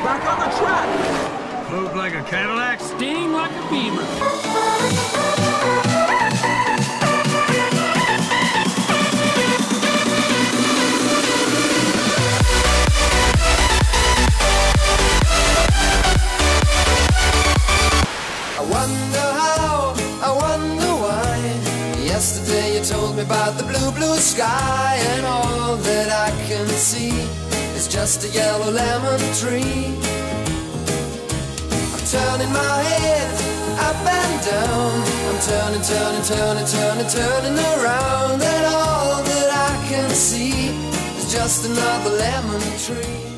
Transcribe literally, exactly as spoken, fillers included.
back on the track! Move like a Cadillac, Sting like a beaver. I wonder how, I wonder why. Yesterday you told me about the blue, blue sky, and all that I can see is just a yellow lemon tree. I'm turning my head up and down. I'm turning, turning, turning, turning, turning around, and all that I can see is just another lemon tree.